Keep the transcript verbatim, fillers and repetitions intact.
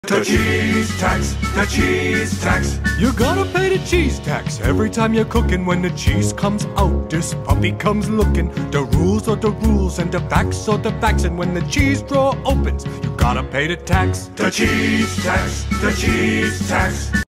The cheese tax, the cheese tax. You gotta pay the cheese tax every time you're cooking. When the cheese comes out, this puppy comes looking. The rules are the rules and the facts are the facts. And when the cheese drawer opens, you gotta pay the tax. The cheese tax, the cheese tax.